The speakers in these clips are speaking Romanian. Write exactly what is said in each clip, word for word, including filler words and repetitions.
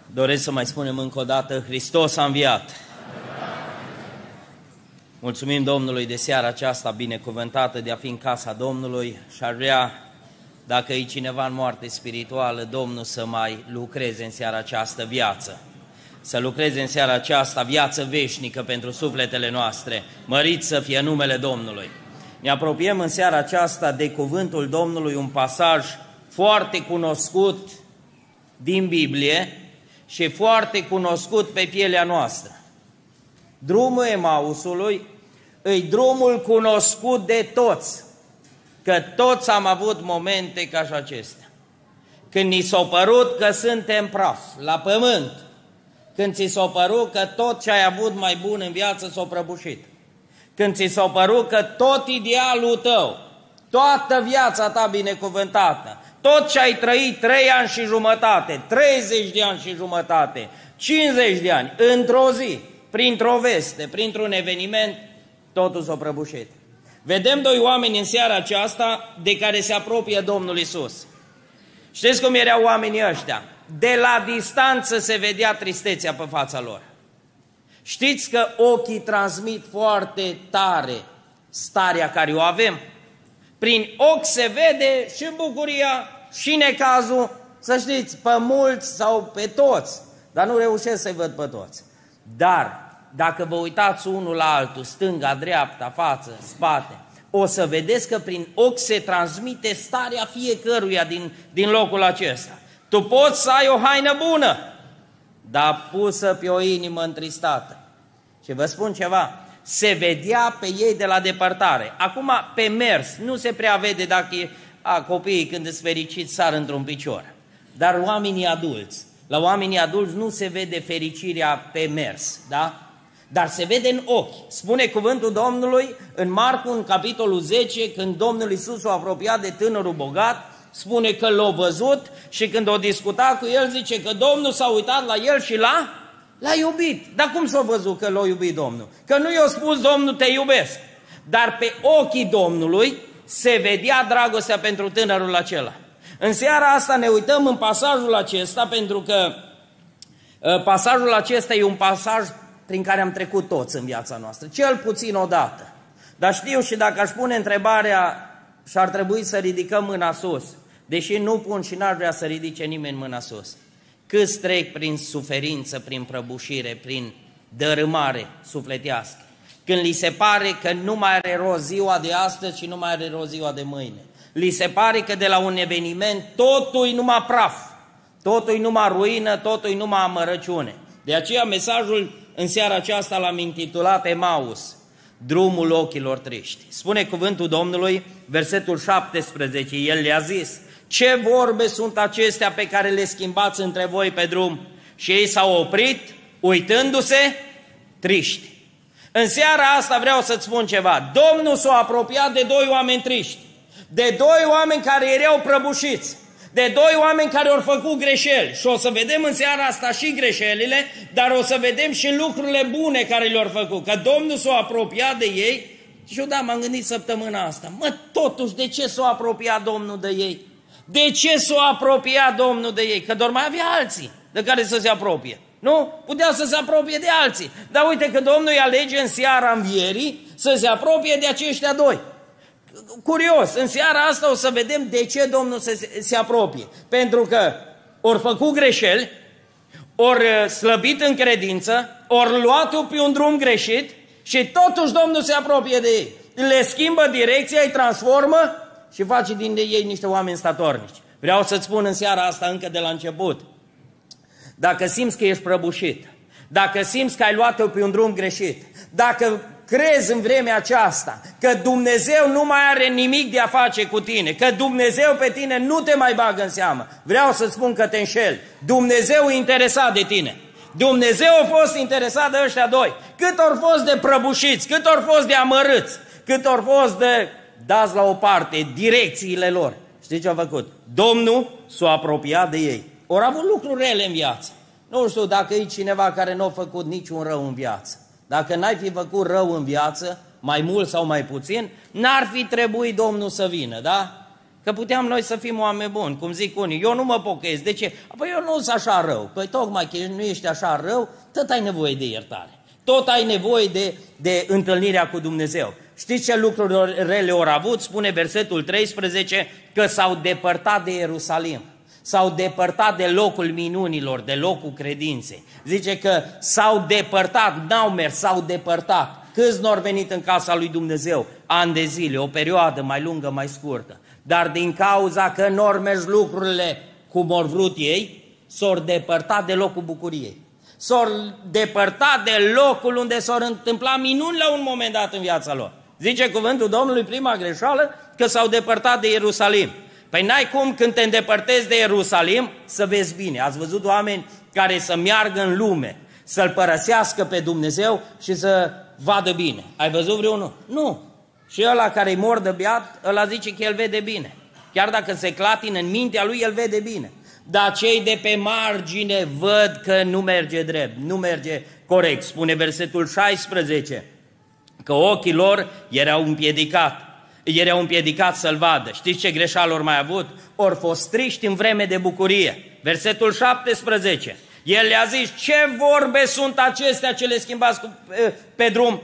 Doresc să mai spunem încă o dată, Hristos a înviat. Mulțumim Domnului de seara aceasta binecuvântată de a fi în casa Domnului și ar vrea, dacă e cineva în moarte spirituală, Domnul să mai lucreze în seara aceasta viață. Să lucreze în seara aceasta viață veșnică pentru sufletele noastre. Mărit să fie numele Domnului. Ne apropiem în seara aceasta de cuvântul Domnului, un pasaj foarte cunoscut din Biblie și foarte cunoscut pe pielea noastră. Drumul Emausului e drumul cunoscut de toți, că toți am avut momente ca și acestea. Când ni s-a părut că suntem praf, la pământ, când ți s-a părut că tot ce ai avut mai bun în viață s-a prăbușit, când ți s-a părut că tot idealul tău, toată viața ta binecuvântată, tot ce ai trăit trei ani și jumătate, treizeci de ani și jumătate, cincizeci de ani, într-o zi, printr-o veste, printr-un eveniment, totul s-a prăbușit. Vedem doi oameni în seara aceasta de care se apropie Domnul Iisus. Știți cum erau oamenii ăștia? De la distanță se vedea tristețea pe fața lor. Știți că ochii transmit foarte tare starea care o avem? Prin ochi se vede și bucuria și necazul, să știți, pe mulți sau pe toți, dar nu reușesc să-i văd pe toți. Dar dacă vă uitați unul la altul, stânga, dreapta, față, spate, o să vedeți că prin ochi se transmite starea fiecăruia din, din locul acesta. Tu poți să ai o haină bună, dar pusă pe o inimă întristată. Și vă spun ceva, se vedea pe ei de la depărtare. Acum pe mers nu se prea vede dacă e, a, copiii când îți fericiți sar într-un picior. Dar oamenii adulți, la oamenii adulți nu se vede fericirea pe mers, da? Dar se vede în ochi. Spune cuvântul Domnului în Marcu, în capitolul zece, când Domnul Iisus s-a apropiat de tânărul bogat, spune că l-a văzut și când o discuta cu el, zice că Domnul s-a uitat la el și l-a l-a iubit. Dar cum s-a văzut că l-a iubit Domnul? Că nu i-a spus Domnul te iubesc. Dar pe ochii Domnului se vedea dragostea pentru tânărul acela. În seara asta ne uităm în pasajul acesta, pentru că uh, pasajul acesta e un pasaj prin care am trecut toți în viața noastră, cel puțin odată. Dar știu, și dacă aș pune întrebarea și ar trebui să ridicăm mâna sus, deși nu pun și n-aș vrea să ridice nimeni mâna sus, câți trec prin suferință, prin prăbușire, prin dărâmare sufletească, când li se pare că nu mai are rost ziua de astăzi și nu mai are rost ziua de mâine. Li se pare că de la un eveniment totul-i numai praf, totul-i numai ruină, totul-i numai amărăciune. De aceea mesajul în seara aceasta l-am intitulat Emaus, drumul ochilor triști. Spune cuvântul Domnului, versetul șaptesprezece, el le-a zis: ce vorbe sunt acestea pe care le schimbați între voi pe drum? Și ei s-au oprit, uitându-se triști. În seara asta vreau să-ți spun ceva. Domnul s-a apropiat de doi oameni triști, de doi oameni care erau prăbușiți, de doi oameni care au făcut greșeli. Și o să vedem în seara asta și greșelile, dar o să vedem și lucrurile bune care le-au făcut. Că Domnul s-a apropiat de ei. Și eu da, m-am gândit săptămâna asta, mă, totuși, de ce s-a apropiat Domnul de ei? De ce s-a apropiat Domnul de ei? Că doar mai avea alții de care să se apropie. Nu? Putea să se apropie de alții. Dar uite că Domnul îi alege în seara învierii să se apropie de aceștia doi. Curios, în seara asta o să vedem de ce Domnul se, se apropie. Pentru că ori făcut greșeli, ori slăbit în credință, ori luat-o pe un drum greșit și totuși Domnul se apropie de ei. Le schimbă direcția, îi transformă și face din de ei niște oameni statornici. Vreau să-ți spun în seara asta încă de la început, dacă simți că ești prăbușit, dacă simți că ai luat-o pe un drum greșit, dacă crezi în vremea aceasta că Dumnezeu nu mai are nimic de a face cu tine, că Dumnezeu pe tine nu te mai bagă în seamă, vreau să spun că te înșeli. Dumnezeu e interesat de tine. Dumnezeu a fost interesat de ăștia doi. Cât ori fost de prăbușiți, cât ori fost de amărâți, cât ori fost de dați la o parte direcțiile lor. Știți ce a făcut? Domnul s-a apropiat de ei. Ori avut lucruri rele în viață. Nu știu dacă e cineva care nu a făcut niciun rău în viață. Dacă n-ai fi făcut rău în viață, mai mult sau mai puțin, n-ar fi trebuit Domnul să vină, da? Că puteam noi să fim oameni buni, cum zic unii, eu nu mă pocăiesc. De ce? Păi eu nu sunt așa rău. Păi tocmai că nu ești așa rău, tot ai nevoie de iertare. Tot ai nevoie de, de întâlnirea cu Dumnezeu. Știți ce lucruri rele au avut? Spune versetul treisprezece că s-au depărtat de Ierusalim. S-au depărtat de locul minunilor, de locul credinței. Zice că s-au depărtat, n-au mers, s-au depărtat. Câți n-au venit în casa lui Dumnezeu? Ani de zile, o perioadă mai lungă, mai scurtă. Dar din cauza că n-au mers lucrurile cum au vrut ei, s-au depărtat de locul bucuriei. S-au depărtat de locul unde s-au întâmplat minuni la un moment dat în viața lor. Zice cuvântul Domnului, prima greșeală, că s-au depărtat de Ierusalim. Păi n-ai cum când te îndepărtezi de Ierusalim să vezi bine. Ați văzut oameni care să meargă în lume, să-L părăsească pe Dumnezeu și să vadă bine. Ai văzut vreunul? Nu. Și ăla care-i mor de beat, ăla zice că el vede bine. Chiar dacă se clatină în mintea lui, el vede bine. Dar cei de pe margine văd că nu merge drept, nu merge corect. Spune versetul șaisprezece, că ochii lor erau împiedicat, erau împiedicat să-L vadă. Știți ce greșeală ori mai avut? Ori fost triști în vreme de bucurie. Versetul șaptesprezece, el le-a zis, ce vorbe sunt acestea ce le schimbați pe, pe drum?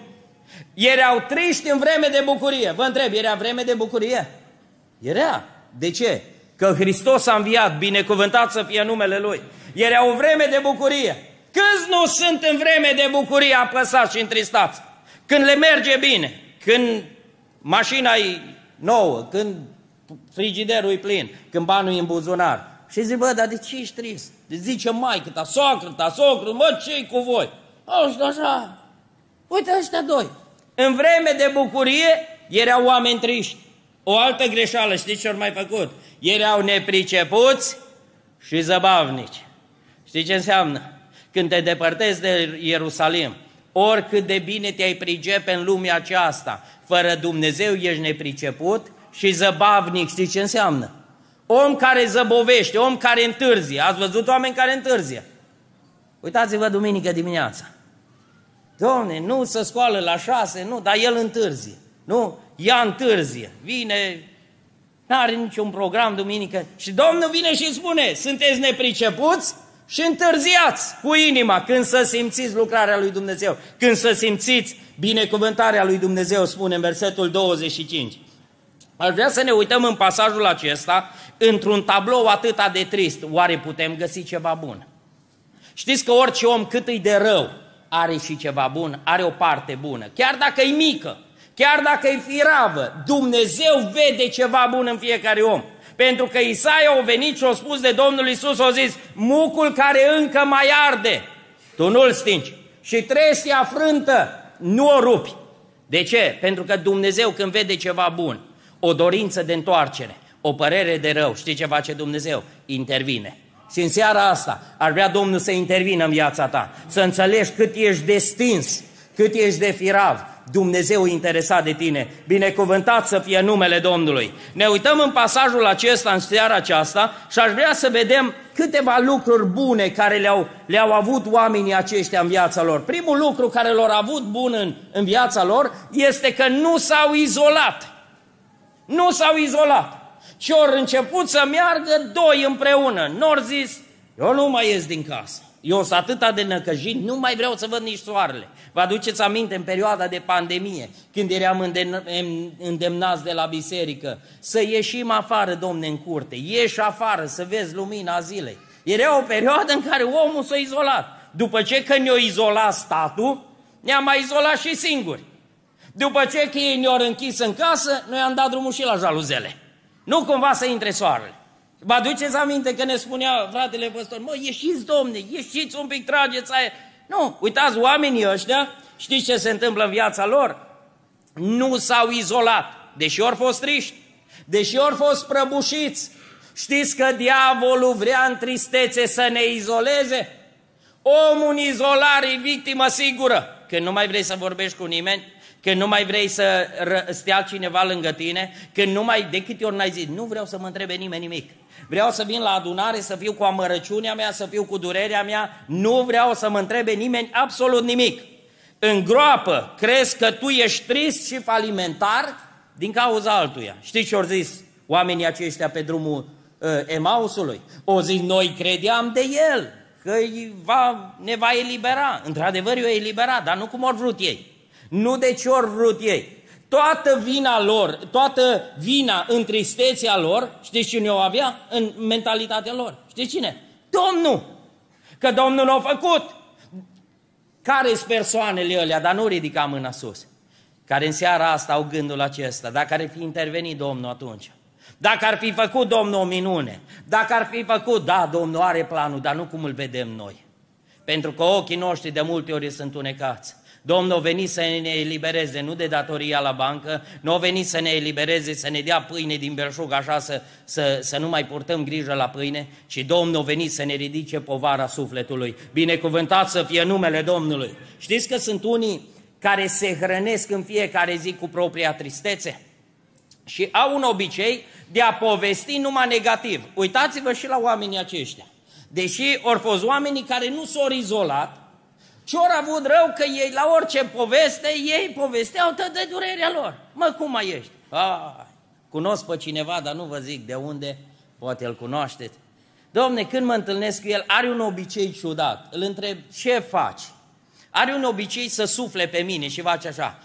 Erau triști în vreme de bucurie. Vă întreb, era vreme de bucurie? Era. De ce? Că Hristos a înviat, binecuvântat să fie numele Lui. Era o vreme de bucurie. Câți nu sunt în vreme de bucurie apăsați și întristați? Când le merge bine, când mașina e nouă, când frigiderul e plin, când banul e în buzunar. Și zic, bă, dar de ce ești trist? Zice maică ta, soacră ta, socră, mă, ce-i cu voi? Așa, așa. Uite ăștia doi. În vreme de bucurie erau oameni triști. O altă greșeală, știți ce au mai făcut? Erau nepricepuți și zăbavnici. Știți ce înseamnă? Când te depărtezi de Ierusalim, oricât de bine te-ai pricepe în lumea aceasta, fără Dumnezeu ești nepriceput și zăbavnic. Știți ce înseamnă? Om care zăbovește, om care întârzie. Ați văzut oameni care întârzie? Uitați-vă duminică dimineața. Doamne, nu se scoală la șase, nu, dar el întârzie. Nu, ea întârzie. Vine, n-are niciun program duminică. Și Domnul vine și spune, sunteți nepricepuți și întârziați cu inima când să simțiți lucrarea lui Dumnezeu. Când să simțiți binecuvântarea lui Dumnezeu, spune în versetul douăzeci și cinci. Aș vrea să ne uităm în pasajul acesta, într-un tablou atât de trist. Oare putem găsi ceva bun? Știți că orice om cât îi de rău are și ceva bun, are o parte bună. Chiar dacă e mică, chiar dacă e firavă, Dumnezeu vede ceva bun în fiecare om. Pentru că Isaia a venit și a spus de Domnul Iisus, a zis, mucul care încă mai arde, tu nu-l stingi. Și trestia frântă, nu o rupi. De ce? Pentru că Dumnezeu când vede ceva bun, o dorință de întoarcere, o părere de rău, știi ce face Dumnezeu? Intervine. Și în seara asta ar vrea Domnul să intervină în viața ta, să înțelegi cât ești de stins, cât ești de firav. Dumnezeu e interesat de tine. Binecuvântat să fie numele Domnului. Ne uităm în pasajul acesta, în seara aceasta, și aș vrea să vedem câteva lucruri bune care le-au le-au avut oamenii aceștia în viața lor. Primul lucru care l-au avut bun în, în viața lor este că nu s-au izolat. Nu s-au izolat. Și au început să meargă doi împreună. N-au zis, eu nu mai ies din casă. Eu sunt atâta de năcăjit, nu mai vreau să văd nici soarele. Vă aduceți aminte în perioada de pandemie, când eram îndemnați de la biserică, să ieșim afară, Domne, în curte, ieși afară să vezi lumina zilei. Era o perioadă în care omul s-a izolat. După ce că ne-a izolat statul, ne-am mai izolat și singuri. După ce că ei ne-au închis în casă, noi am dat drumul și la jaluzele. Nu cumva să intre soarele. Vă aduceți aminte că ne spunea fratele păstor, mă, ieșiți, Domne, ieșiți un pic, trageți aia. Nu, uitați, oamenii ăștia, știți ce se întâmplă în viața lor? Nu s-au izolat, deși ori fost triști, deși ori fost prăbușiți. Știți că diavolul vrea în tristețe să ne izoleze? Omul în izolare e victimă sigură. Când nu mai vrei să vorbești cu nimeni, când nu mai vrei să stea cineva lângă tine, când nu mai, de câte ori n-ai zis, nu vreau să mă întrebe nimeni nimic. Vreau să vin la adunare, să fiu cu amărăciunea mea, să fiu cu durerea mea, nu vreau să mă întrebe nimeni absolut nimic. În groapă crezi că tu ești trist și falimentar din cauza altuia. Știți ce au zis oamenii aceștia pe drumul uh, Emausului? O zis, noi credeam de el, că va, ne va elibera. Într-adevăr, i-a eliberat, dar nu cum au vrut ei. Nu de ce au vrut ei. Toată vina lor, toată vina în tristețea lor, știți cine o avea în mentalitatea lor? Știți cine? Domnul! Că Domnul n-a făcut. Care sunt persoanele alea, dar nu ridica mâna sus, care în seara asta au gândul acesta, dacă ar fi intervenit Domnul atunci, dacă ar fi făcut Domnul o minune, dacă ar fi făcut, da, Domnul are planul, dar nu cum îl vedem noi. Pentru că ochii noștri de multe ori sunt întunecați. Domnul a venit să ne elibereze, nu de datoria la bancă, nu a venit să ne elibereze, să ne dea pâine din belșug, așa să, să, să nu mai purtăm grijă la pâine, ci Domnul a venit să ne ridice povara sufletului. Binecuvântat să fie numele Domnului. Știți că sunt unii care se hrănesc în fiecare zi cu propria tristețe și au un obicei de a povesti numai negativ. Uitați-vă și la oamenii aceștia. Deși ori fost oamenii care nu s-au izolat, ce ori avut rău că ei, la orice poveste, ei povesteau tot de durerea lor. Mă, cum mai ești? Ah, cunosc pe cineva, dar nu vă zic de unde, poate îl cunoașteți. Domne, când mă întâlnesc cu el, are un obicei ciudat. Îl întreb, ce faci? Are un obicei să sufle pe mine și face așa.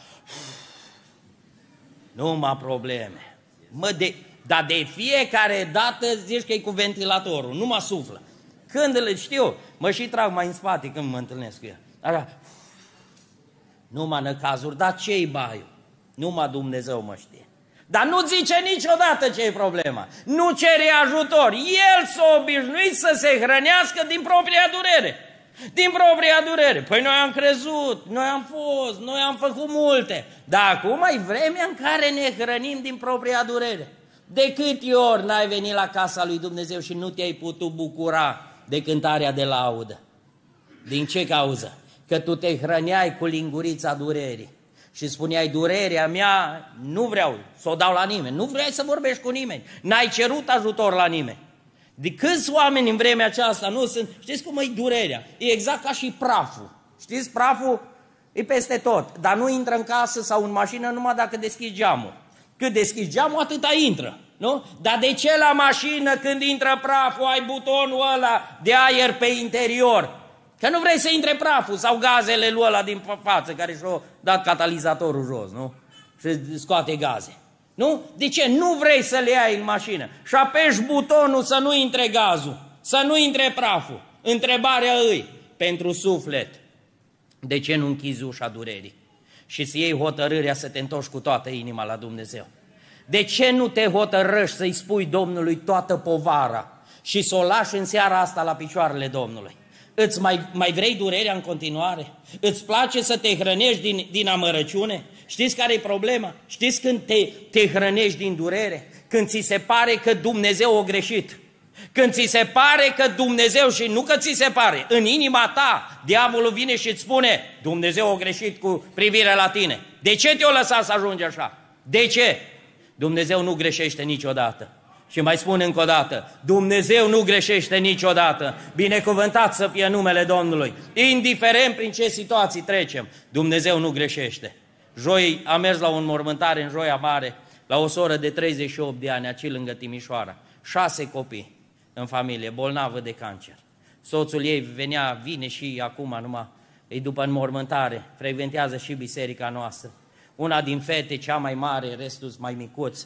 Numai probleme. Mă, de, dar de fiecare dată zici că e cu ventilatorul, nu mă suflă. Când îl știu, mă și trag mai în spate când mă întâlnesc cu el. Așa, numai năcazuri, dar ce-i baiul? Numai Dumnezeu mă știe. Dar nu zice niciodată ce-i problema. Nu cere ajutor. El s-a obișnuit să se hrănească din propria durere. Din propria durere. Păi noi am crezut, noi am fost, noi am făcut multe. Dar acum e vremea în care ne hrănim din propria durere. De câte ori n-ai venit la casa lui Dumnezeu și nu te-ai putut bucura de cântarea de laudă? Din ce cauză? Că tu te hrăneai cu lingurița durerii și spuneai, durerea mea nu vreau să o dau la nimeni, nu vreau să vorbești cu nimeni, n-ai cerut ajutor la nimeni. De câți oameni în vremea aceasta nu sunt, știți cum e durerea? E exact ca și praful. Știți, praful e peste tot, dar nu intră în casă sau în mașină numai dacă deschizi geamul. Cât deschizi geamul, atâta intră. Nu? Dar de ce la mașină când intră praful ai butonul ăla de aer pe interior? Că nu vrei să intre praful sau gazele lui ăla din față care și-a dat catalizatorul jos, nu? Și scoate gaze. Nu? De ce? Nu vrei să le ai în mașină și apeși butonul să nu intre gazul, să nu intre praful. Întrebarea îi, pentru suflet, de ce nu închizi ușa durerii și să iei hotărârea să te întorci cu toată inima la Dumnezeu? De ce nu te hotărăști să-i spui Domnului toată povara și să o lași în seara asta la picioarele Domnului? Îți mai, mai vrei durerea în continuare? Îți place să te hrănești din, din amărăciune? Știți care e problema? Știți când te, te hrănești din durere? Când ți se pare că Dumnezeu a greșit. Când ți se pare că Dumnezeu, și nu că ți se pare, în inima ta, diavolul vine și îți spune, Dumnezeu a greșit cu privire la tine. De ce te-o lăsat să ajungi așa? De ce? Dumnezeu nu greșește niciodată. Și mai spun încă o dată, Dumnezeu nu greșește niciodată. Binecuvântat să fie numele Domnului. Indiferent prin ce situații trecem, Dumnezeu nu greșește. Joi am mers la o înmormântare în Joia Mare, la o soră de treizeci și opt de ani, aici lângă Timișoara. Șase copii în familie, bolnavă de cancer. Soțul ei venea, vine și acum numai, e după înmormântare, frecventează și biserica noastră. Una din fete, cea mai mare, restul mai micuți,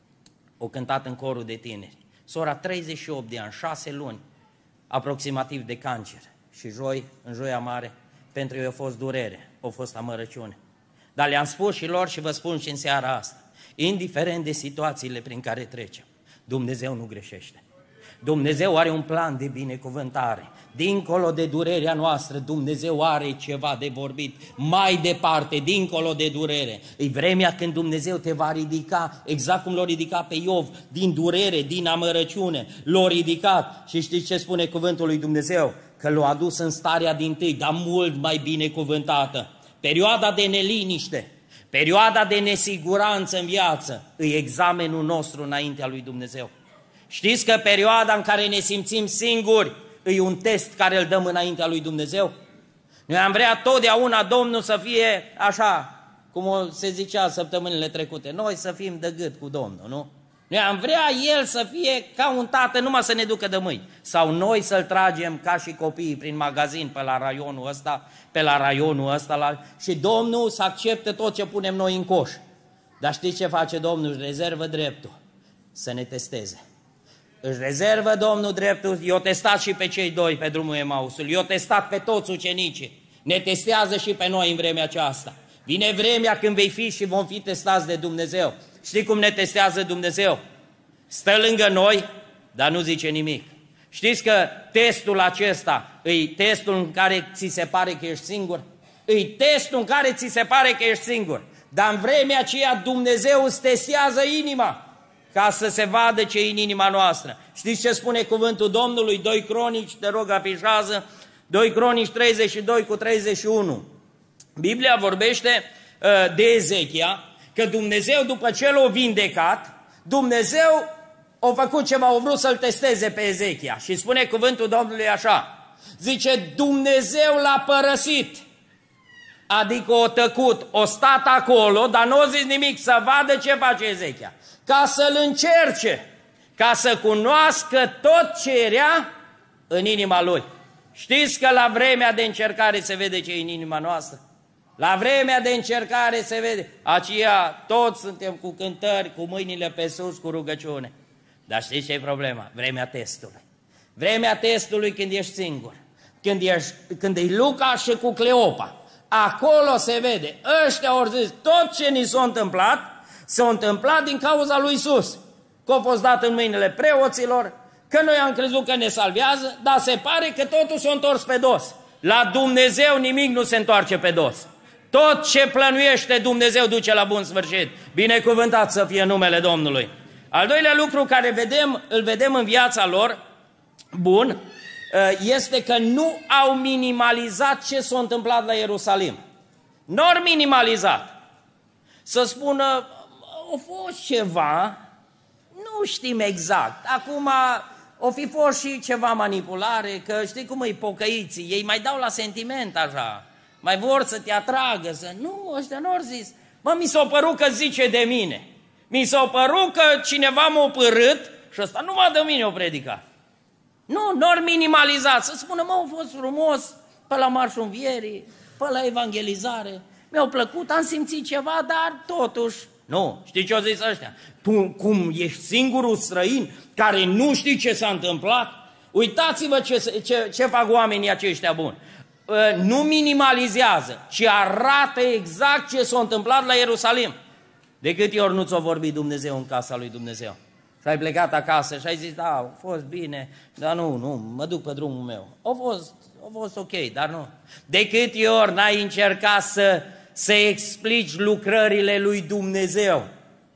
o cântat în corul de tineri. Sora, treizeci și opt de ani, șase luni, aproximativ de cancer. Și joi, în Joia Mare, pentru ei a fost durere, a fost amărăciune. Dar le-am spus și lor și vă spun și în seara asta, indiferent de situațiile prin care trecem, Dumnezeu nu greșește. Dumnezeu are un plan de binecuvântare. Dincolo de durerea noastră, Dumnezeu are ceva de vorbit. Mai departe, dincolo de durere, e vremea când Dumnezeu te va ridica, exact cum l-a ridicat pe Iov, din durere, din amărăciune. L-a ridicat și știți ce spune cuvântul lui Dumnezeu? Că l-a adus în starea dintâi, dar mult mai binecuvântată. Perioada de neliniște, perioada de nesiguranță în viață, e examenul nostru înaintea lui Dumnezeu. Știți că perioada în care ne simțim singuri e un test care îl dăm înaintea lui Dumnezeu? Noi am vrea totdeauna Domnul să fie așa, cum se zicea săptămânile trecute, noi să fim de gât cu Domnul, nu? Noi am vrea El să fie ca un tată, numai să ne ducă de mâini. Sau noi să-L tragem ca și copiii prin magazin pe la raionul ăsta, pe la raionul ăsta, la... și Domnul să accepte tot ce punem noi în coș. Dar știți ce face Domnul? Își rezervă dreptul să ne testeze. Își rezervă Domnul dreptul, i-o testat și pe cei doi pe drumul Emausului, i-o testat pe toți ucenicii, ne testează și pe noi în vremea aceasta. Vine vremea când vei fi și vom fi testați de Dumnezeu. Știi cum ne testează Dumnezeu? Stă lângă noi, dar nu zice nimic. Știți că testul acesta îi testul în care ți se pare că ești singur? Îi testul în care ți se pare că ești singur. Dar în vremea aceea Dumnezeu îți testează inima ca să se vadă ce e în inima noastră. Știți ce spune cuvântul Domnului? doi Cronici, te rog, afișează, doi Cronici treizeci și doi cu treizeci și unu. Biblia vorbește uh, de Ezechia, că Dumnezeu, după ce l-a vindecat, Dumnezeu a făcut ceva, a vrut să-l testeze pe Ezechia. Și spune cuvântul Domnului așa, zice, Dumnezeu l-a părăsit, adică o tăcut, o stat acolo, dar nu a zis nimic, să vadă ce face Ezechia, ca să-l încerce, ca să cunoască tot ce era în inima lui. Știți că la vremea de încercare se vede ce e în inima noastră? La vremea de încercare se vede, aceea toți suntem cu cântări, cu mâinile pe sus, cu rugăciune. Dar știți ce e problema? Vremea testului. Vremea testului când ești singur, când, ești, când e Luca și cu Cleopa. Acolo se vede, ăștia au zis, tot ce ni s-a întâmplat, s-a întâmplat din cauza lui Iisus. Că a fost dat în mâinile preoților, că noi am crezut că ne salvează, dar se pare că totul s-a întors pe dos. La Dumnezeu nimic nu se întoarce pe dos. Tot ce plănuiește Dumnezeu duce la bun sfârșit. Binecuvântat să fie numele Domnului. Al doilea lucru care vedem, îl vedem în viața lor, bun, este că nu au minimalizat ce s-a întâmplat la Ierusalim. Nu au minimalizat. Să spună, a fost ceva, nu știm exact. Acum o fi fost și ceva manipulare, că știi cum e pocăiții, ei mai dau la sentiment așa, mai vor să te atragă, să... Nu, ăștia nu au zis. Mă, mi s-a părut că zice de mine. Mi s-a părut că cineva m-a părât și ăsta numai de mine o predicat. Nu, nu au minimalizat, să spună, mă, a fost frumos pe la Marșul Învierii, pe la evangelizare, mi-au plăcut, am simțit ceva, dar totuși... Nu, știi ce au zis ăștia? Tu, cum ești singurul străin care nu știi ce s-a întâmplat? Uitați-vă ce, ce, ce fac oamenii aceștia buni. Nu minimalizează, ci arată exact ce s-a întâmplat la Ierusalim. De câte ori nu ți-a vorbit Dumnezeu în casa lui Dumnezeu? Și ai plecat acasă și ai zis, da, a fost bine, dar nu, nu, mă duc pe drumul meu. A fost, a fost ok, dar nu. De câte ori n-ai încercat să, să explici lucrările lui Dumnezeu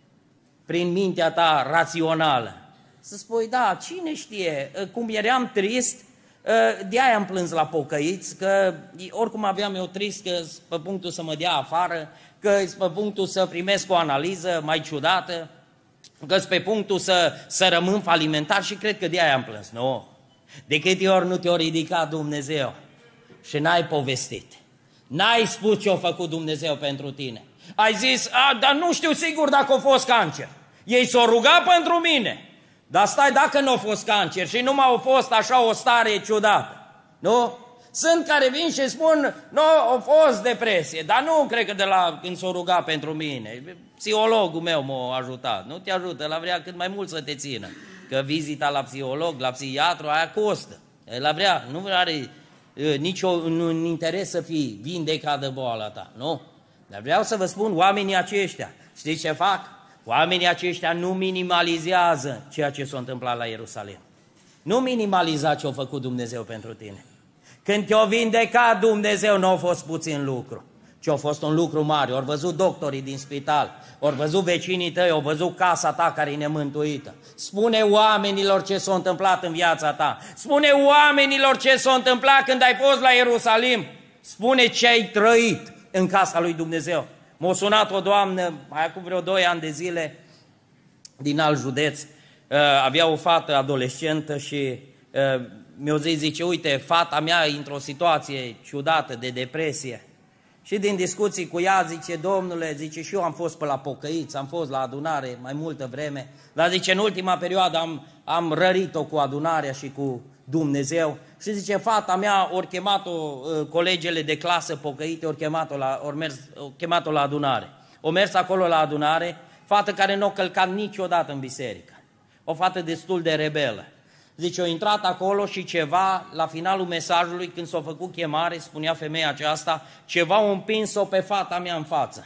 prin mintea ta rațională? Să spui, da, cine știe, cum eram trist, de-aia am plâns la pocăiți, că oricum aveam eu trist, că pe punctul să mă dea afară, că pe punctul să primesc o analiză mai ciudată, că pe punctul să, să rămân falimentar și cred că de-aia am plâns. Nu. De câte ori nu te-a ridicat Dumnezeu și n-ai povestit, n-ai spus ce a făcut Dumnezeu pentru tine. Ai zis, a, dar nu știu sigur dacă a fost cancer. Ei s-au rugat pentru mine. Dar stai, dacă nu a fost cancer și nu m-a fost așa o stare ciudată, nu? Sunt care vin și spun, nu, a fost depresie, dar nu cred că de la când s-o rugat pentru mine. Psihologul meu m-a ajutat. Nu te ajută, la vrea cât mai mult să te țină. Că vizita la psiholog, la psihiatru, aia costă. La vrea, nu are uh, niciun interes să fii vindecat de boala ta, nu? Dar vreau să vă spun, oamenii aceștia, știți ce fac? Oamenii aceștia nu minimalizează ceea ce s-a întâmplat la Ierusalim. Nu minimaliza ce a făcut Dumnezeu pentru tine. Când te-a vindecat Dumnezeu, nu a fost puțin lucru, ci a fost un lucru mare. Au văzut doctorii din spital, au văzut vecinii tăi, au văzut casa ta care e nemântuită. Spune oamenilor ce s-a întâmplat în viața ta. Spune oamenilor ce s-a întâmplat când ai fost la Ierusalim. Spune ce ai trăit în casa lui Dumnezeu. M-a sunat o doamnă, mai acum vreo doi ani de zile, din alt județ, avea o fată adolescentă și mi-o zis, zice, uite, fata mea e într-o situație ciudată de depresie Și din discuții cu ea zice, domnule, zice, și eu am fost pe la pocăiți, am fost la adunare mai multă vreme, dar zice, în ultima perioadă am, am rărit-o cu adunarea și cu Dumnezeu. Și zice, fata mea, ori chemat-o colegele de clasă pocăite, ori chemat-o la, ori mers, ori chemat-o la adunare. O mers acolo la adunare, fată care nu a călcat niciodată în biserică. O fată destul de rebelă. Zice, a intrat acolo și ceva, la finalul mesajului, când s-a făcut chemare, spunea femeia aceasta, ceva a împins-o pe fata mea în față.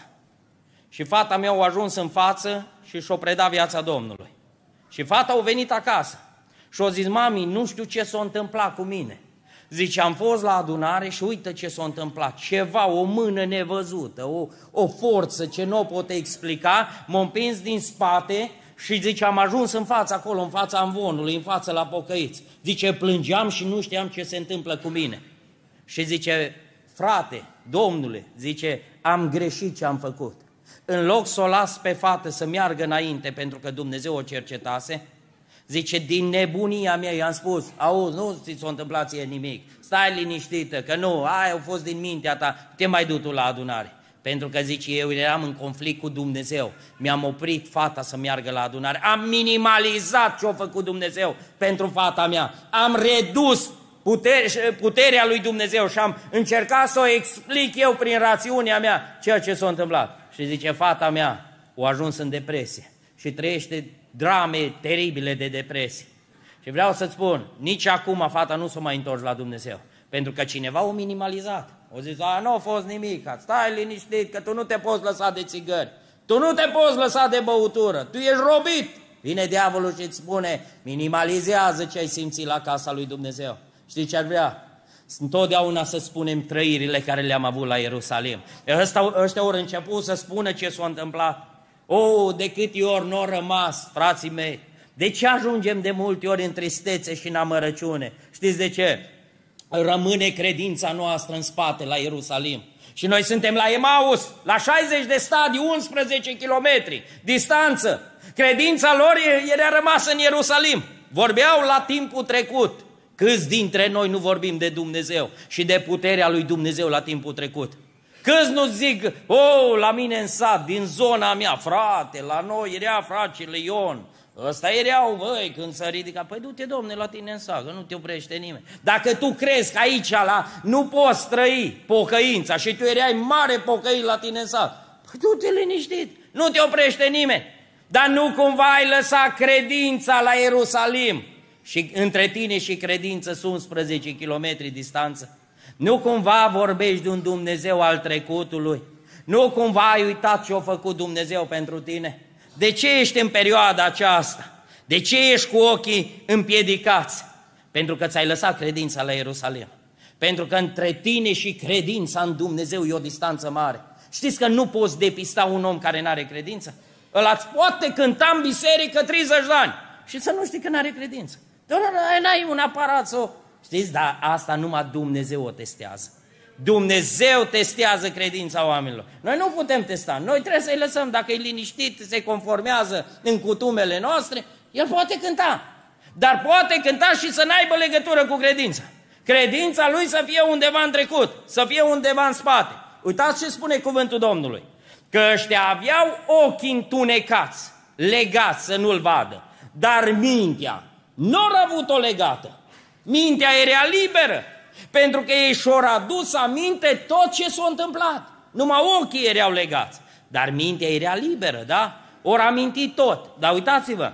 Și fata mea a ajuns în față și și-a predat viața Domnului. Și fata a venit acasă și a zis, mami, nu știu ce s-a întâmplat cu mine. Zice, am fost la adunare și uite ce s-a întâmplat. Ceva, o mână nevăzută, o, o forță ce nu o pot explica, m-a împins din spate și zice, am ajuns în fața acolo, în fața amvonului, în fața la pocăiți. Zice, plângeam și nu știam ce se întâmplă cu mine. Și zice, frate, domnule, zice, am greșit ce am făcut. În loc să o las pe fată să meargă înainte, pentru că Dumnezeu o cercetase, zice, din nebunia mea i-am spus, auzi, nu ți s-a întâmplat ție nimic, stai liniștită, că nu, aia a fost din mintea ta, te mai du tu la adunare. Pentru că, zice, eu eram în conflict cu Dumnezeu, mi-am oprit fata să meargă la adunare, am minimalizat ce a făcut Dumnezeu pentru fata mea, am redus putere, puterea lui Dumnezeu și am încercat să o explic eu prin rațiunea mea ceea ce s-a întâmplat. Și zice, fata mea a ajuns în depresie și trăiește drame teribile de depresie. Și vreau să-ți spun, nici acum fata nu s-a mai întors la Dumnezeu, pentru că cineva o minimalizat. O zis, a, nu a fost nimic, stai liniștit că tu nu te poți lăsa de țigări, tu nu te poți lăsa de băutură, tu ești robit. Vine diavolul și îți spune, minimalizează ce ai simțit la casa lui Dumnezeu. Știi ce ar vrea? Întotdeauna să spunem trăirile care le-am avut la Ierusalim. Ăștia, ăștia au început să spună ce s-a întâmplat. O, de câte ori n-au rămas, frații mei, de ce ajungem de multe ori în tristețe și în amărăciune? Știți de ce? Rămâne credința noastră în spate la Ierusalim. Și noi suntem la Emaus, la șaizeci de stadii, unsprezece kilometri distanță. Credința lor era rămasă în Ierusalim. Vorbeau la timpul trecut. Câți dintre noi nu vorbim de Dumnezeu și de puterea lui Dumnezeu la timpul trecut? Câți nu zic, oh, la mine în sat, din zona mea, frate, la noi era fratele Ion, ăsta erau, băi, când s-a ridicat, păi du-te, domne, la tine în sat, că nu te oprește nimeni. Dacă tu crezi că aici la, nu poți trăi pocăința și tu erai mare pocăit la tine în sat, păi du-te liniștit, nu te oprește nimeni. Dar nu cumva ai lăsat credința la Ierusalim și între tine și credință sunt unsprezece kilometri distanță. Nu cumva vorbești de un Dumnezeu al trecutului? Nu cumva ai uitat ce a făcut Dumnezeu pentru tine? De ce ești în perioada aceasta? De ce ești cu ochii împiedicați? Pentru că ți-ai lăsat credința la Ierusalim. Pentru că între tine și credința în Dumnezeu e o distanță mare. Știți că nu poți depista un om care nu are credință? Ăla îți poate cânta în biserică treizeci de ani și să nu știi că nu are credință. Doar n-ai un aparat să o... Știți, dar asta numai Dumnezeu o testează. Dumnezeu testează credința oamenilor. Noi nu putem testa, noi trebuie să-i lăsăm, dacă e liniștit, se conformează în cutumele noastre, el poate cânta. Dar poate cânta și să n-aibă legătură cu credința. Credința lui să fie undeva în trecut, să fie undeva în spate. Uitați ce spune cuvântul Domnului. Că ăștia aveau ochii întunecați, legați să nu-l vadă, dar mintea nu au avut-o legată. Mintea era liberă, pentru că ei și-au adus aminte tot ce s-a întâmplat. Numai ochii erau legați, dar mintea era liberă, da? Ori amintit tot. Dar uitați-vă,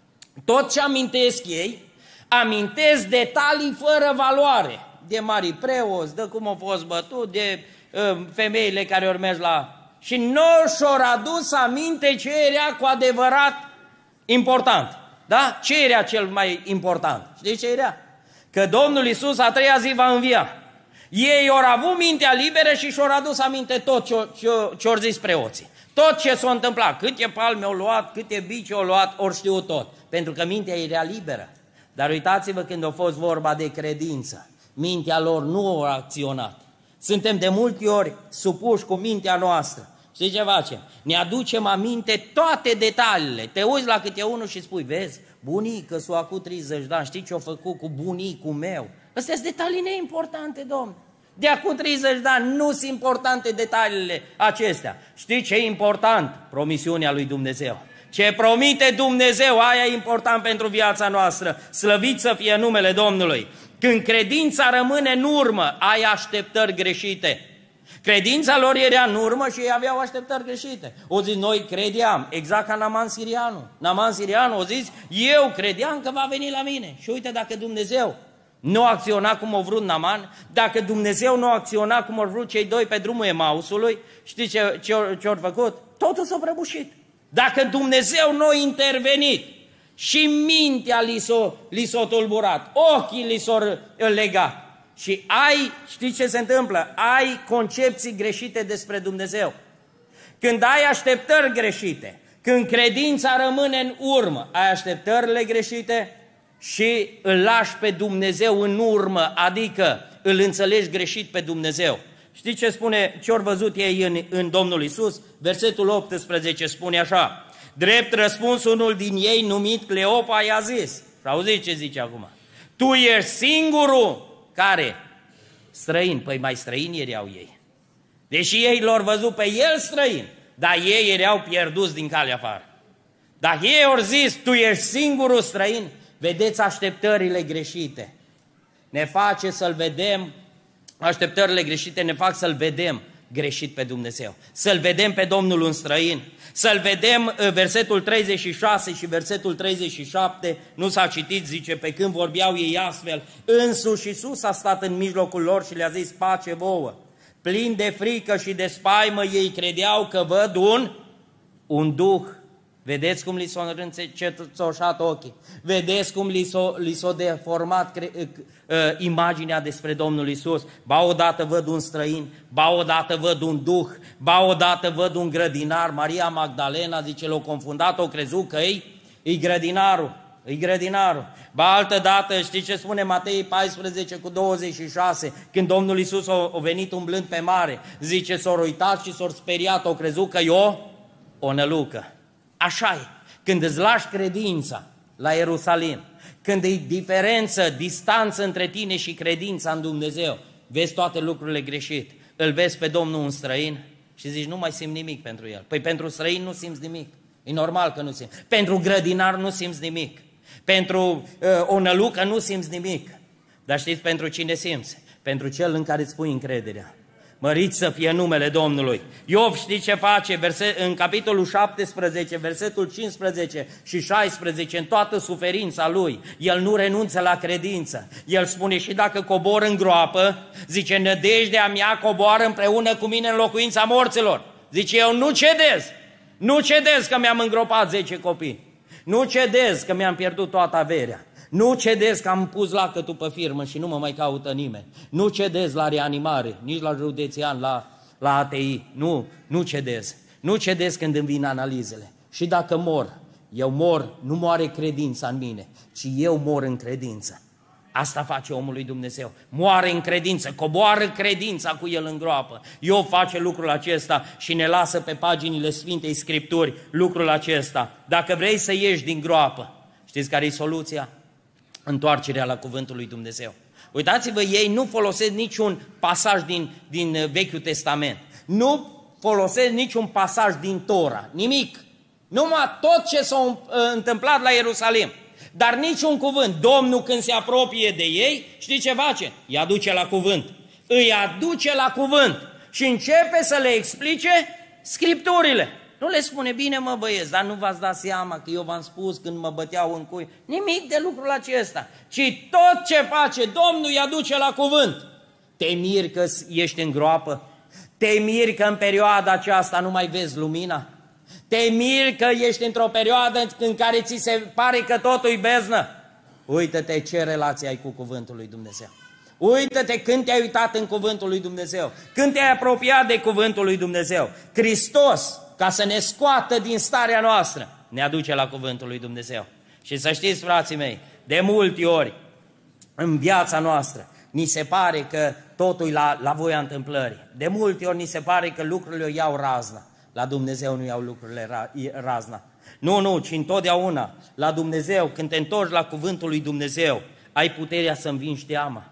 tot ce amintesc ei, amintesc detalii fără valoare. De mari preoți, de cum au fost bătut, de uh, femeile care ori merg la... Și nu și-au adus aminte ce era cu adevărat important. Da? Ce era cel mai important? Știți ce era? Că Domnul Iisus a treia zi va învia. Ei au avut mintea liberă și și-au adus aminte tot ce au zis preoții. Tot ce s-a întâmplat, câte palme au luat, câte bici au luat, ori știu tot. Pentru că mintea era liberă. Dar uitați-vă când a fost vorba de credință. Mintea lor nu a acționat. Suntem de multe ori supuși cu mintea noastră. Știi ce facem? Ne aducem aminte toate detaliile. Te uiți la câte unul și spui, vezi, bunică s-o acum treizeci de ani, știi ce-a făcut cu bunicul meu? Astea sunt detalii neimportante, domnule. De acum treizeci de ani nu sunt importante detaliile acestea. Știi ce e important? Promisiunea lui Dumnezeu. Ce promite Dumnezeu, aia e important pentru viața noastră. Slăvit să fie numele Domnului. Când credința rămâne în urmă, ai așteptări greșite. Credința lor era în urmă și ei aveau așteptări greșite. O zis, noi credeam, exact ca Naman Sirianu. Naman Sirianu o zis, eu credeam că va veni la mine. Și uite, dacă Dumnezeu nu acționa cum a vrut Naman, dacă Dumnezeu nu acționa cum au vrut cei doi pe drumul Emausului, știți ce, ce, ce au făcut? Totul s-a prăbușit. Dacă Dumnezeu nu a intervenit și mintea li s-a, li s-a tulburat, ochii li s-au legat și ai, știi ce se întâmplă? Ai concepții greșite despre Dumnezeu. Când ai așteptări greșite, când credința rămâne în urmă, ai așteptările greșite și îl lași pe Dumnezeu în urmă, adică îl înțelegi greșit pe Dumnezeu. Știi ce spune, ce-au văzut ei în, în Domnul Iisus? Versetul optsprezece spune așa, drept răspuns unul din ei numit Cleopa i-a zis, și auziți ce zice acum, tu ești singurul care? Străin, păi mai străini erau ei. Deși ei l-au văzut pe el străin, dar ei erau pierduți din calea afară. Dacă ei au zis, tu ești singurul străin, vedeți așteptările greșite. Ne face să-L vedem, așteptările greșite ne fac să-L vedem greșit pe Dumnezeu. Să-L vedem pe Domnul un străin, să-L vedem, versetul treizeci și șase și versetul treizeci și șapte, nu s-a citit, zice, pe când vorbeau ei astfel, însuși Iisus a stat în mijlocul lor și le-a zis, pace vouă. Plin de frică și de spaimă, ei credeau că văd un, un duh. Vedeți cum li s-au înțețoșat ochii? Vedeți cum li s-a, li s-a deformat uh, uh, imaginea despre Domnul Iisus? Ba odată văd un străin, ba odată văd un duh, ba odată văd un grădinar. Maria Magdalena, zice, l-a confundat, o crezut că e, e grădinarul, e grădinarul. Ba altă dată, știți ce spune Matei paisprezece cu douăzeci și șase? Când Domnul Iisus a, a venit umblând pe mare, zice, s-a uitat și s-a speriat, o crezut că e o, o nălucă. Așa e, când îți lași credința la Ierusalim, când e diferență, distanță între tine și credința în Dumnezeu, vezi toate lucrurile greșit, îl vezi pe Domnul un străin și zici, nu mai simt nimic pentru el. Păi pentru străin nu simți nimic, e normal că nu simți. Pentru grădinar nu simți nimic, pentru uh, o nălucă nu simți nimic. Dar știți pentru cine simți? Pentru cel în care îți pui încrederea. Măriți să fie numele Domnului. Iov știi ce face? Verset, în capitolul șaptesprezece, versetul cincisprezece și șaisprezece, în toată suferința lui, el nu renunță la credință. El spune, și dacă cobor în groapă, zice, nădejdea mea coboară împreună cu mine în locuința morților. Zice, eu nu cedez, nu cedez că mi-am îngropat zece copii, nu cedez că mi-am pierdut toată averea. Nu cedez că am pus lacătul pe firmă și nu mă mai caută nimeni. Nu cedez la reanimare, nici la județean, la, la A T I. Nu, nu cedez. Nu cedez când îmi vin analizele. Și dacă mor, eu mor, nu moare credința în mine, ci eu mor în credință. Asta face omul lui Dumnezeu. Moare în credință, coboară credința cu el în groapă. Iov face lucrul acesta și ne lasă pe paginile Sfintei Scripturi lucrul acesta. Dacă vrei să ieși din groapă, știți care e soluția? Întoarcerea la cuvântul lui Dumnezeu. Uitați-vă, ei nu folosesc niciun pasaj din, din Vechiul Testament. Nu folosesc niciun pasaj din Tora. Nimic. Numai tot ce s-a întâmplat la Ierusalim. Dar niciun cuvânt. Domnul când se apropie de ei, știi ce face? Îi aduce la cuvânt. Îi aduce la cuvânt. Și începe să le explice Scripturile. Nu le spune, bine mă băieți, dar nu v-ați dat seama că eu v-am spus când mă băteau în cui. Nimic de lucrul acesta, ci tot ce face Domnul îi aduce la cuvânt. Te miri că ești în groapă? Te miri că în perioada aceasta nu mai vezi lumina? Te miri că ești într-o perioadă în care ți se pare că totul e beznă? Uită-te ce relație ai cu cuvântul lui Dumnezeu. Uită-te când te-ai uitat în cuvântul lui Dumnezeu, când te-ai apropiat de cuvântul lui Dumnezeu. Hristos, ca să ne scoată din starea noastră, ne aduce la cuvântul lui Dumnezeu. Și să știți, frații mei, de multe ori în viața noastră ni se pare că totul e la, la voia întâmplării. De multe ori ni se pare că lucrurile o iau razna. La Dumnezeu nu iau lucrurile ra, razna. Nu, nu, ci întotdeauna la Dumnezeu, când te întorci la cuvântul lui Dumnezeu, ai puterea să învingi teama.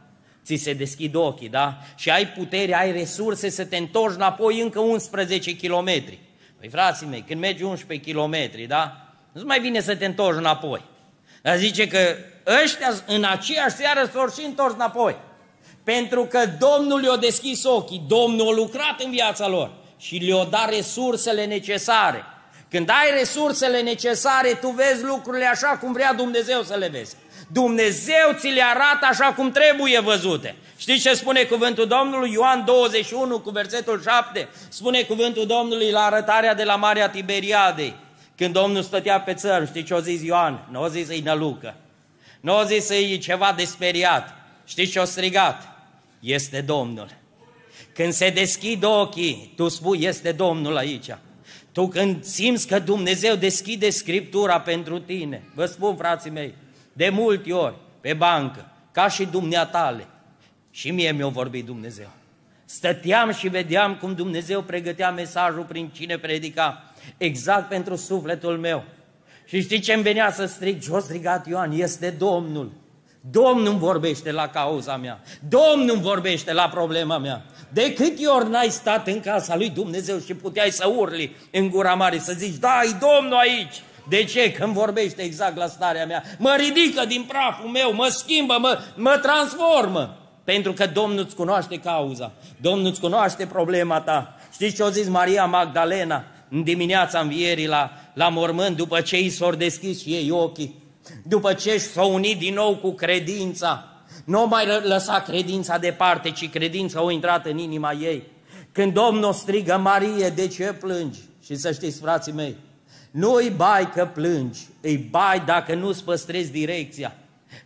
ți se deschid ochii, da? Și ai putere, ai resurse să te întorci înapoi încă unsprezece kilometri. Păi frații mei, când mergi unsprezece kilometri, da? Nu mai vine să te întorci înapoi. Dar zice că ăștia în aceeași seară s-au și întors înapoi. Pentru că Domnul le-a deschis ochii, Domnul a lucrat în viața lor și le-a dat resursele necesare. Când ai resursele necesare, tu vezi lucrurile așa cum vrea Dumnezeu să le vezi. Dumnezeu ți le arată așa cum trebuie văzute. Știți ce spune cuvântul Domnului? Ioan douăzeci și unu cu versetul șapte, spune cuvântul Domnului la arătarea de la Marea Tiberiadei. Când Domnul stătea pe țărm, știți ce a zis Ioan? Nu a zis să-i nălucă, nu a zis să-i ceva de speriat. Știți ce a strigat? Este Domnul. Când se deschid ochii, tu spui, este Domnul aici. Tu când simți că Dumnezeu deschide Scriptura pentru tine, vă spun, frații mei, de multe ori, pe bancă, ca și dumneatale, și mie mi-a vorbit Dumnezeu. Stăteam și vedeam cum Dumnezeu pregătea mesajul prin cine predica, exact pentru sufletul meu. Și știi ce îmi venea să strig? Ce-a strigat Ioan? Este Domnul. Domnul vorbește la cauza mea. Domnul vorbește la problema mea. De câte ori n-ai stat în casa lui Dumnezeu și puteai să urli în gura mare, să zici, da, e Domnul aici. De ce? Când vorbește exact la starea mea. Mă ridică din praful meu, mă schimbă, mă, mă transformă. Pentru că Domnul îți cunoaște cauza. Domnul îți cunoaște problema ta. Știți ce a zis Maria Magdalena în dimineața învierii la, la mormânt, după ce i s-au deschis și ei ochii? După ce s-au unit din nou cu credința, nu au mai lăsat credința departe, ci credința a intrat în inima ei. Când Domnul strigă, Marie, de ce plângi? Și să știți, frații mei, nu-i bai că plângi, îi bai dacă nu-ți păstrezi direcția.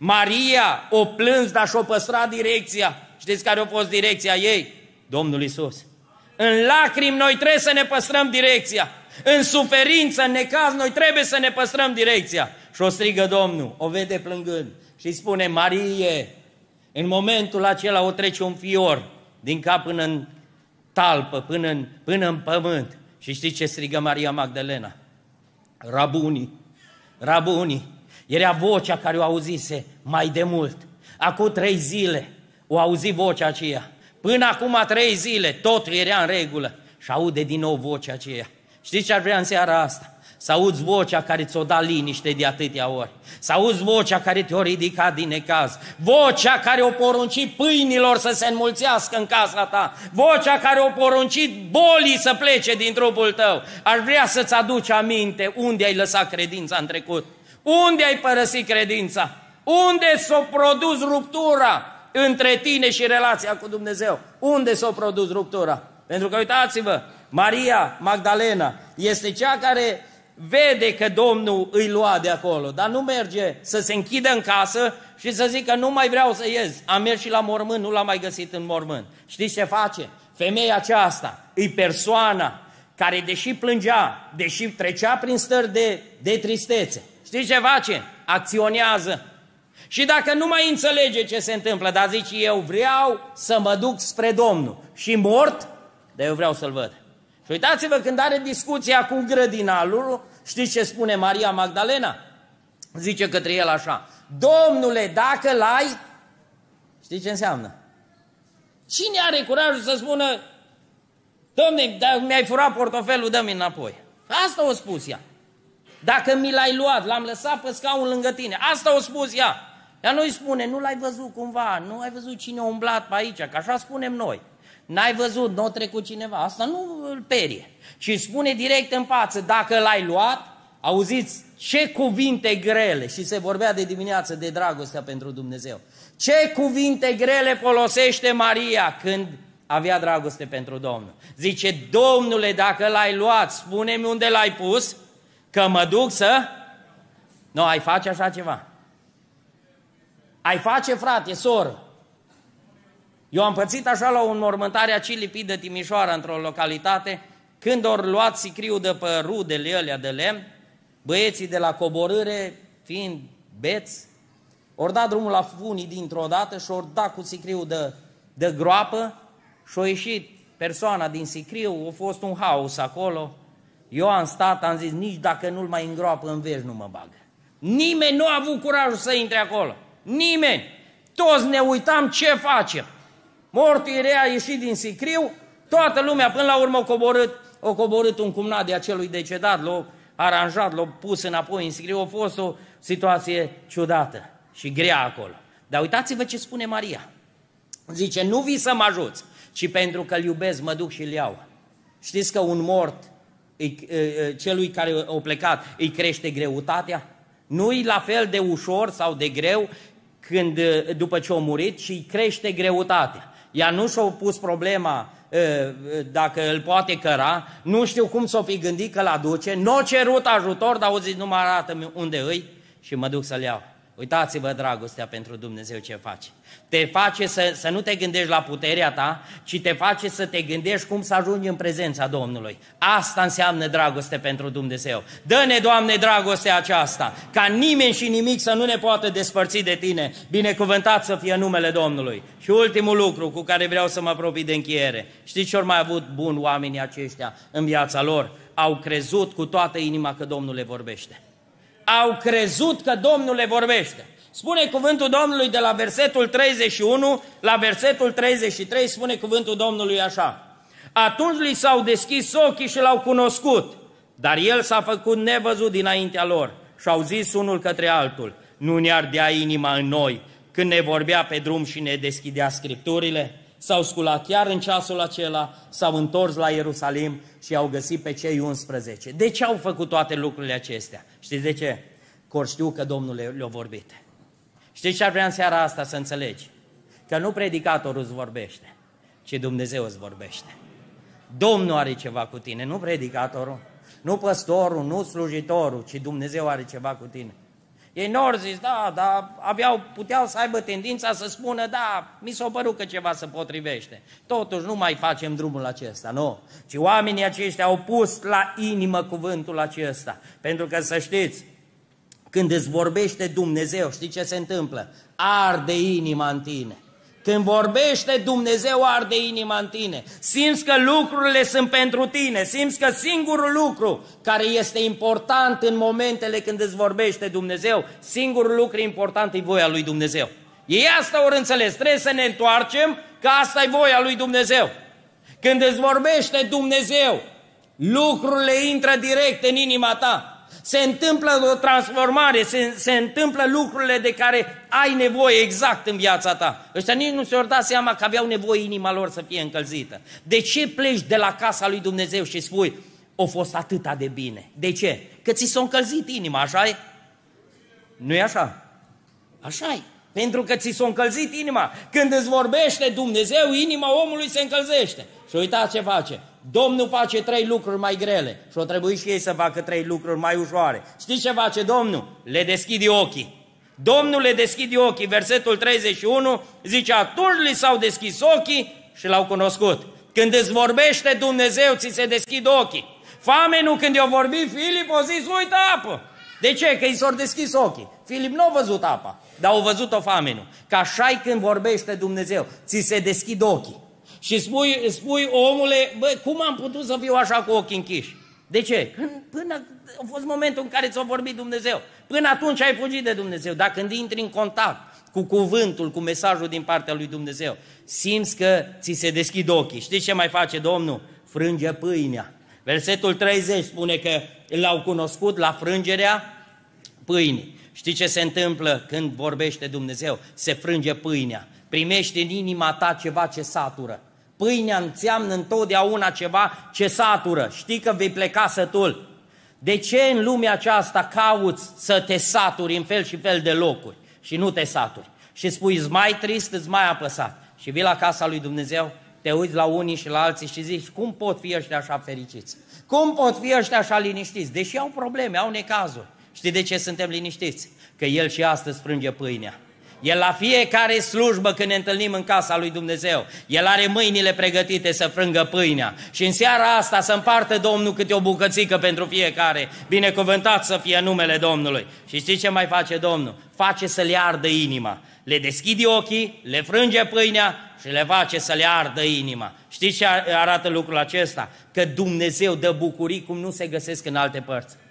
Maria o plâns, dar și-o păstrat direcția. Știți care a fost direcția ei? Domnul Iisus. În lacrimi noi trebuie să ne păstrăm direcția. În suferință, în necaz, noi trebuie să ne păstrăm direcția. Și o strigă Domnul, o vede plângând și îi spune, Marie, în momentul acela o trece un fior din cap până în talpă, până în, până în pământ. Și știți ce strigă Maria Magdalena? Rabuni, Rabuni. Era vocea care o auzise mai de mult. Acum trei zile o auzi vocea aceea. Până acum trei zile totul era în regulă. Și aude din nou vocea aceea. Știți ce ar vrea în seara asta? Să auzi vocea care ți-o da liniște de atâtea ori. Să auzi vocea care te-o ridicat din necaz. Vocea care o porunci pâinilor să se înmulțească în casa ta. Vocea care o porunci bolii să plece din trupul tău. Ar vrea să-ți aduci aminte unde ai lăsat credința în trecut. Unde ai părăsit credința? Unde s-a produs ruptura între tine și relația cu Dumnezeu? Unde s-a produs ruptura? Pentru că uitați-vă, Maria Magdalena este cea care vede că Domnul îi lua de acolo, dar nu merge să se închidă în casă și să zică nu mai vreau să ies. Am mers și la mormânt, nu l-am mai găsit în mormânt. Știți ce face? Femeia aceasta e persoana care deși plângea, deși trecea prin stări de, de tristețe, știți ce face? Acționează. Și dacă nu mai înțelege ce se întâmplă, dar zice, eu vreau să mă duc spre Domnul și mort, dar eu vreau să-L văd. Și uitați-vă, când are discuția cu grădinarul, știți ce spune Maria Magdalena? Zice către el așa, Domnule, dacă l-ai, știți ce înseamnă? Cine are curajul să spună, Dom'le, dacă mi-ai furat portofelul, dă-mi înapoi. Asta o spus ea. Dacă mi l-ai luat, l-am lăsat pe scaun lângă tine. Asta o spus ea. Ea nu-i spune, nu l-ai văzut cumva, nu ai văzut cine a umblat pe aici, că așa spunem noi. N-ai văzut, nu a trecut cineva. Asta nu îl perie. Ci spune direct în față, dacă l-ai luat, auziți ce cuvinte grele, și se vorbea de dimineață de dragostea pentru Dumnezeu. Ce cuvinte grele folosește Maria când avea dragoste pentru Domnul. Zice, Domnule, dacă l-ai luat, spune-mi unde l-ai pus, că mă duc să... Nu, ai face așa ceva. Ai face, frate, soră. Eu am pățit așa la o înmormântare a Cilipii de Timișoara, într-o localitate, când ori luat sicriul de pe rudele alea de lemn, băieții de la coborâre, fiind beți, ori dat drumul la funii dintr-o dată și ori dat cu sicriul de, de groapă și-a ieșit persoana din sicriu, a fost un haos acolo. Eu am stat, am zis, nici dacă nu-l mai îngroapă în veci nu mă bagă. Nimeni nu a avut curajul să intre acolo. Nimeni. Toți ne uitam ce facem. Mortul Irea a ieșit din sicriu, toată lumea până la urmă a coborât, a coborât un cumnat de acelui decedat, l-a aranjat, l-a pus înapoi în sicriu. A fost o situație ciudată și grea acolo. Dar uitați-vă ce spune Maria. Zice, nu vii să mă ajuți, ci pentru că îl iubesc mă duc și îl iau. Știți că un mort, îi, celui care a plecat, îi crește greutatea? Nu-i la fel de ușor sau de greu când, după ce a murit, ci îi crește greutatea. Ea nu și-a pus problema dacă îl poate căra, nu știu cum s-o fi gândit că l-aduce, n-o cerut ajutor, dar au zis, nu mă arată unde îi și mă duc să-l iau. Uitați-vă dragostea pentru Dumnezeu ce face. Te face să, să nu te gândești la puterea ta, ci te face să te gândești cum să ajungi în prezența Domnului. Asta înseamnă dragoste pentru Dumnezeu. Dă-ne, Doamne, dragostea aceasta, ca nimeni și nimic să nu ne poată despărți de Tine. Binecuvântat să fie numele Domnului. Și ultimul lucru cu care vreau să mă apropii de încheiere. Știți ce au mai avut bun oamenii aceștia în viața lor? Au crezut cu toată inima că Domnul le vorbește. Au crezut că Domnul le vorbește. Spune cuvântul Domnului de la versetul treizeci și unu la versetul treizeci și trei, spune cuvântul Domnului așa. Atunci li s-au deschis ochii și l-au cunoscut, dar el s-a făcut nevăzut dinaintea lor și au zis unul către altul, nu ne ardea inima în noi când ne vorbea pe drum și ne deschidea Scripturile? S-au sculat chiar în ceasul acela, s-au întors la Ierusalim și au găsit pe cei unsprezece. De ce au făcut toate lucrurile acestea? Știți de ce? Că știu că Domnul le-a vorbit. Știți ce ar vrea în seara asta să înțelegi? Că nu predicatorul îți vorbește, ci Dumnezeu îți vorbește. Domnul are ceva cu tine, nu predicatorul, nu păstorul, nu slujitorul, ci Dumnezeu are ceva cu tine. Ei nu au zis, da, dar aveau, puteau să aibă tendința să spună, da, mi s-a părut că ceva se potrivește. Totuși nu mai facem drumul acesta, nu. Ci oamenii aceștia au pus la inimă cuvântul acesta. Pentru că să știți, când îți vorbește Dumnezeu, știi ce se întâmplă? Arde inima în tine. Când vorbește Dumnezeu, arde inima în tine. Simți că lucrurile sunt pentru tine. Simți că singurul lucru care este important în momentele când îți vorbește Dumnezeu, singurul lucru important e voia lui Dumnezeu. Ei asta ori înțeles. Trebuie să ne întoarcem că asta e voia lui Dumnezeu. Când îți vorbește Dumnezeu, lucrurile intră direct în inima ta. Se întâmplă o transformare, se, se întâmplă lucrurile de care ai nevoie exact în viața ta. Ăștia nici nu și-au dat seama că aveau nevoie inima lor să fie încălzită. De ce pleci de la casa lui Dumnezeu și spui, o fost atâta de bine? De ce? Că ți s-a încălzit inima, așa e? Nu e așa? Așa e. Pentru că ți s-a încălzit inima. Când îți vorbește Dumnezeu, inima omului se încălzește. Și uitați ce face. Domnul face trei lucruri mai grele și o trebuie și ei să facă trei lucruri mai ușoare. Știți ce face Domnul? Le deschide ochii. Domnul le deschide ochii. Versetul treizeci și unu zice, atunci li s-au deschis ochii și l-au cunoscut. Când îți vorbește Dumnezeu, ți se deschid ochii. Famenul, când i-a vorbit Filip, a zis, uite apă. De ce? Că i s-au deschis ochii. Filip nu a văzut apa, dar au văzut-o famenul. Că așa-i când vorbește Dumnezeu, ți se deschid ochii. Și spui, spui omule, bă, cum am putut să fiu așa cu ochii închiși? De ce? Când, până a fost momentul în care ți-a vorbit Dumnezeu. Până atunci ai fugit de Dumnezeu. Dar când intri în contact cu cuvântul, cu mesajul din partea lui Dumnezeu, simți că ți se deschid ochii. Știți ce mai face Domnul? Frânge pâinea. Versetul treizeci spune că l-au cunoscut la frângerea pâinii. Știți ce se întâmplă când vorbește Dumnezeu? Se frânge pâinea. Primești în inima ta ceva ce satură. Pâinea înseamnă întotdeauna ceva ce satură. Știi că vei pleca sătul. De ce în lumea aceasta cauți să te saturi în fel și fel de locuri și nu te saturi? Și spui, îți mai trist, îți mai apăsat. Și vii la casa lui Dumnezeu, te uiți la unii și la alții și zici, cum pot fi ăștia așa fericiți? Cum pot fi ăștia așa liniștiți? Deși au probleme, au necazuri. Știi de ce suntem liniștiți? Că El și astăzi frânge pâinea. El la fiecare slujbă când ne întâlnim în casa lui Dumnezeu, El are mâinile pregătite să frângă pâinea. Și în seara asta să împartă Domnul câte o bucățică pentru fiecare. Binecuvântat să fie numele Domnului. Și știți ce mai face Domnul? Face să le ardă inima. Le deschide ochii, le frânge pâinea și le face să le ardă inima. Știți ce arată lucrul acesta? Că Dumnezeu dă bucurii cum nu se găsesc în alte părți.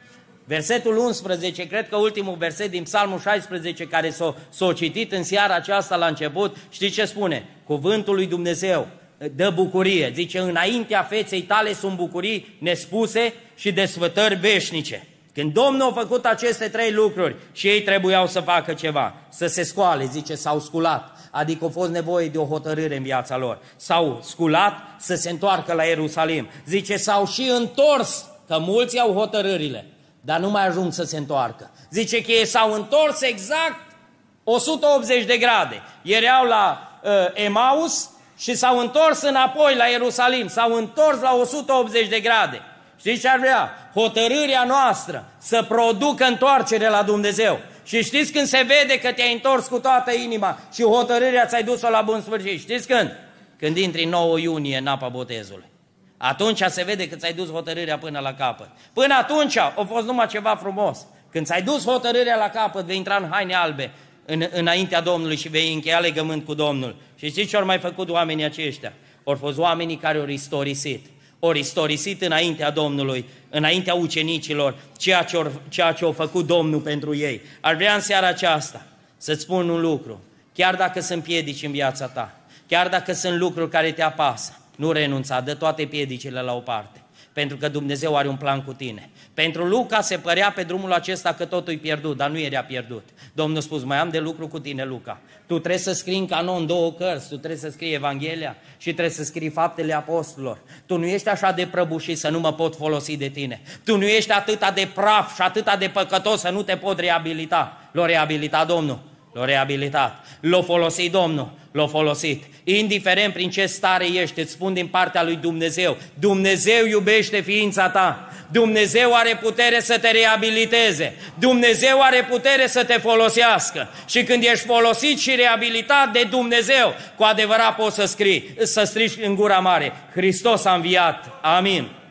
Versetul unsprezece, cred că ultimul verset din Psalmul șaisprezece care s-a, s-a citit în seara aceasta la început, știți ce spune? Cuvântul lui Dumnezeu dă bucurie, zice, înaintea feței tale sunt bucurii nespuse și desfătări veșnice. Când Domnul a făcut aceste trei lucruri și ei trebuiau să facă ceva, să se scoale, zice, s-au sculat, adică a fost nevoie de o hotărâre în viața lor. S-au sculat să se întoarcă la Ierusalim. Zice, s-au și întors, că mulți au hotărârile, dar nu mai ajung să se întoarcă. Zice că ei s-au întors exact o sută optzeci de grade. Erau la uh, Emaus și s-au întors înapoi la Ierusalim. S-au întors la o sută optzeci de grade. Știți ce ar vrea? Hotărârea noastră să producă întoarcere la Dumnezeu. Și știți când se vede că te-ai întors cu toată inima și hotărârea ți-ai dus-o la bun sfârșit? Știți când? Când intri nouă iunie în apa botezului. Atunci se vede că ți-ai dus hotărârea până la capăt. Până atunci a fost numai ceva frumos. Când ți-ai dus hotărârea la capăt, vei intra în haine albe în, înaintea Domnului și vei încheia legământ cu Domnul. Și știți ce au mai făcut oamenii aceștia? Au fost oamenii care au istorisit. Ori istorisit înaintea Domnului, înaintea ucenicilor, ceea ce, or, ceea ce a făcut Domnul pentru ei. Ar vrea în seara aceasta să-ți spun un lucru. Chiar dacă sunt piedici în viața ta, chiar dacă sunt lucruri care te apasă, nu renunța, dă toate piedicile la o parte. Pentru că Dumnezeu are un plan cu tine. Pentru Luca se părea pe drumul acesta că totul e pierdut, dar nu era pierdut. Domnul a spus, mai am de lucru cu tine, Luca. Tu trebuie să scrii în canon două cărți, tu trebuie să scrii Evanghelia și trebuie să scrii Faptele Apostolilor. Tu nu ești așa de prăbușit să nu mă pot folosi de tine. Tu nu ești atâta de praf și atâta de păcătos să nu te pot reabilita. L-a reabilitat Domnul. L-a reabilitat, l-a folosit Domnul, l-a folosit. Indiferent prin ce stare ești, îți spun din partea lui Dumnezeu, Dumnezeu iubește ființa ta, Dumnezeu are putere să te reabiliteze, Dumnezeu are putere să te folosească. Și când ești folosit și reabilitat de Dumnezeu, cu adevărat poți să scrii, să strigi în gura mare, Hristos a înviat, amin.